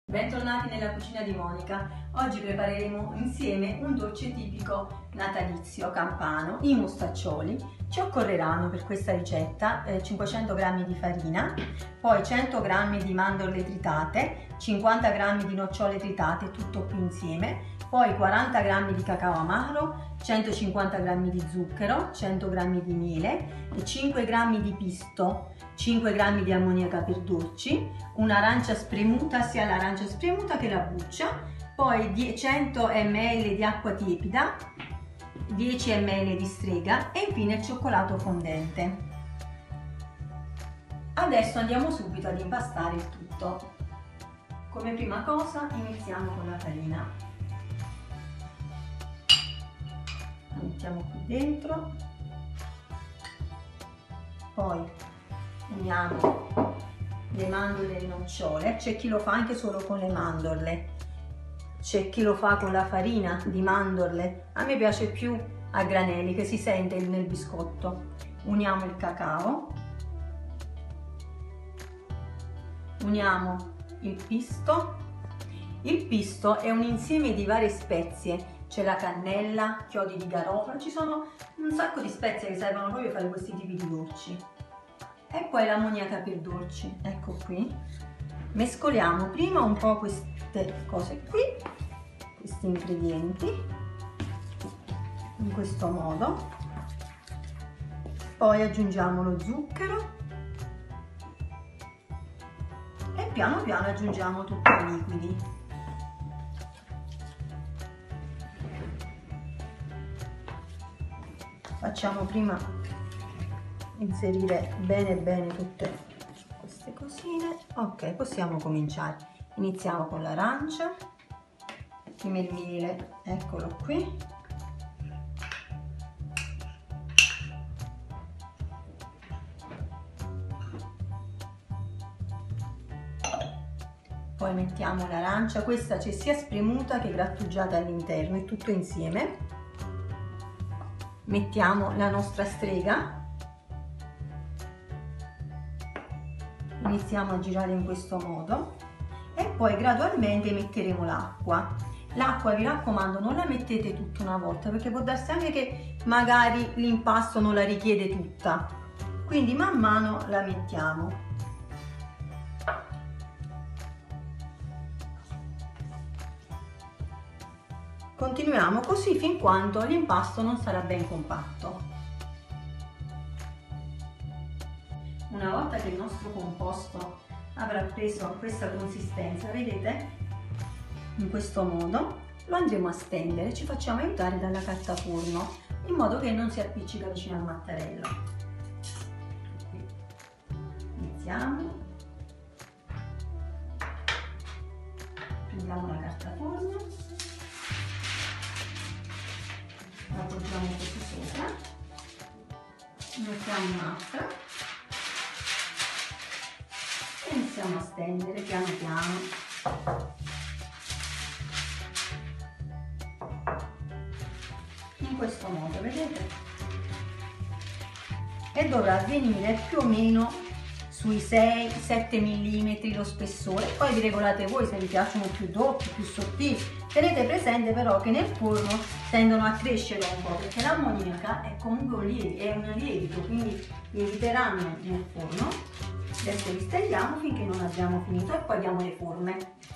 Bentornati nella cucina di Monica. Oggi prepareremo insieme un dolce tipico natalizio campano, i mostaccioli. Ci occorreranno per questa ricetta 500 g di farina, poi 100 g di mandorle tritate, 50 g di nocciole tritate, tutto qui insieme, poi 40 g di cacao amaro, 150 g di zucchero, 100 g di miele, 5 g di pisto, 5 g di ammoniaca per dolci, un'arancia spremuta, sia l'arancia spremuta che la buccia, poi 100 ml di acqua tiepida, 10 ml di strega e infine il cioccolato fondente. Adesso andiamo subito ad impastare il tutto. Come prima cosa iniziamo con la farina. La mettiamo qui dentro, poi uniamo le mandorle e le nocciole. C'è chi lo fa anche solo con le mandorle, c'è chi lo fa con la farina di mandorle, a me piace più a granelli che si sente nel biscotto. Uniamo il cacao, uniamo il pisto. Il pisto è un insieme di varie spezie, c'è la cannella, chiodi di garofano, ci sono un sacco di spezie che servono proprio a fare questi tipi di dolci. E poi l'ammoniaca per dolci, ecco qui. Mescoliamo prima un po' queste cose qui, questi ingredienti, in questo modo. Poi aggiungiamo lo zucchero e piano piano aggiungiamo tutti i liquidi. Facciamo prima inserire bene tutte queste cosine. Ok, possiamo cominciare. Iniziamo con l'arancia, prima il miele, eccolo qui, poi mettiamo l'arancia, questa c'è sia spremuta che grattugiata all'interno, è tutto insieme. Mettiamo la nostra strega, iniziamo a girare in questo modo e poi gradualmente metteremo l'acqua. L'acqua, vi raccomando, non la mettete tutta una volta perché può darsi anche che magari l'impasto non la richiede tutta, quindi man mano la mettiamo. Continuiamo così fin quando l'impasto non sarà ben compatto. Una volta che il nostro composto avrà preso questa consistenza, vedete, in questo modo, lo andremo a stendere. Ci facciamo aiutare dalla carta forno in modo che non si appiccica vicino al mattarello. Iniziamo, prendiamo la carta forno, la appoggiamo così sopra, mettiamo un'altra e iniziamo a stendere piano piano. In questo modo, vedete? E dovrà avvenire più o meno sui 6-7 mm lo spessore, poi vi regolate voi se vi piacciono più doppi, più sottili. Tenete presente però che nel forno tendono a crescere un po' perché l'ammoniaca è comunque un lievito, quindi lieviteranno nel forno. Adesso li stendiamo finché non abbiamo finito e poi diamo le forme.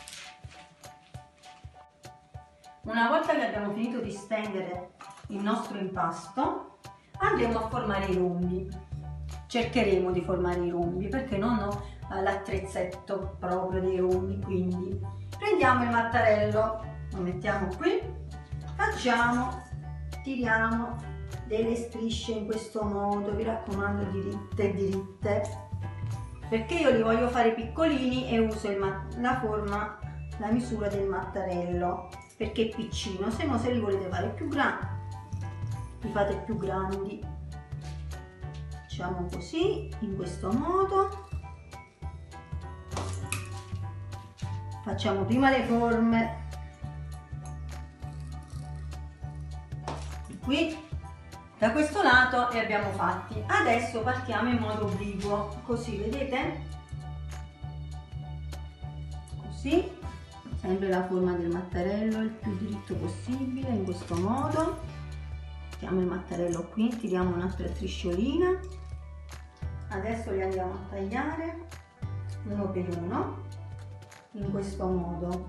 Una volta che abbiamo finito di stendere il nostro impasto, andremo a formare i rombi. Cercheremo di formare i rombi perché non ho l'attrezzetto proprio dei rombi, quindi prendiamo il mattarello, lo mettiamo qui, tiriamo delle strisce in questo modo, vi raccomando diritte, perché io li voglio fare piccolini e uso la misura del mattarello perché è piccino, se no se li volete fare più grandi, li fate più grandi. Facciamo così, in questo modo. Facciamo prima le forme, qui da questo lato li abbiamo fatti. Adesso partiamo in modo obliquo, così vedete, così sempre la forma del mattarello il più diritto possibile, in questo modo. Mettiamo il mattarello qui, tiriamo un'altra strisciolina. Adesso li andiamo a tagliare uno per uno, in questo modo.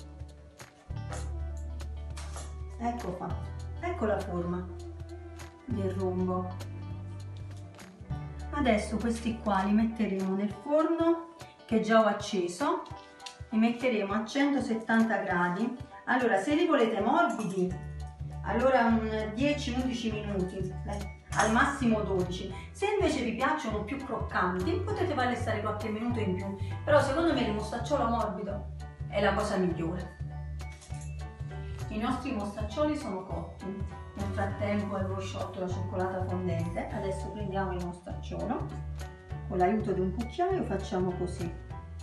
Ecco qua, ecco la forma del rombo. Adesso questi qua li metteremo nel forno che già ho acceso, li metteremo a 170 gradi. Allora, se li volete morbidi, allora un 10-11 minuti, al massimo 12. Se invece vi piacciono più croccanti, potete farli stare qualche minuto in più, però secondo me il mostacciolo morbido è la cosa migliore. I nostri mostaccioli sono cotti. Nel frattempo avevo sciolto la cioccolata fondente. Adesso prendiamo il mostacciolo, con l'aiuto di un cucchiaio facciamo così.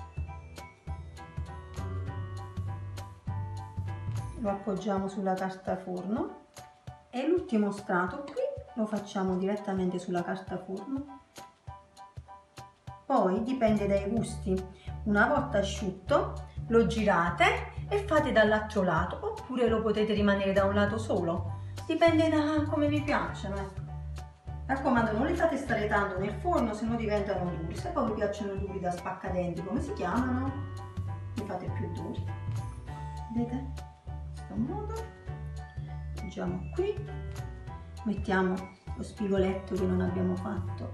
Lo appoggiamo sulla carta forno e l'ultimo strato qui lo facciamo direttamente sulla carta forno. Poi dipende dai gusti, una volta asciutto lo girate e fate dall'altro lato, oppure lo potete rimanere da un lato solo, dipende da come vi piacciono. Mi raccomando, non li fate stare tanto nel forno, se no diventano duri. Se poi vi piacciono duri da spaccadenti, come si chiamano, li fate più duri. Vedete? In questo modo. Appoggiamo qui, mettiamo lo spigoletto che non abbiamo fatto.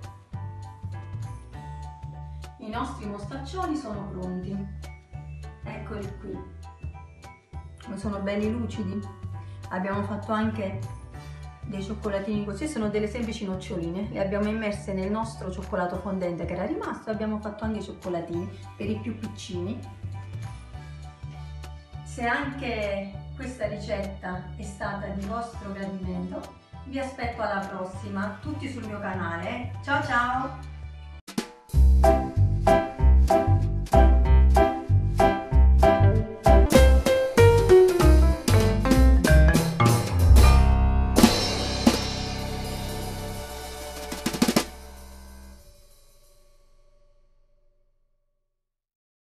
I nostri mostaccioli sono pronti. Eccoli qui, sono belli lucidi. Abbiamo fatto anche dei cioccolatini così, sono delle semplici noccioline, le abbiamo immerse nel nostro cioccolato fondente che era rimasto e abbiamo fatto anche i cioccolatini per i più piccini. Se anche questa ricetta è stata di vostro gradimento, vi aspetto alla prossima, tutti sul mio canale. Ciao ciao!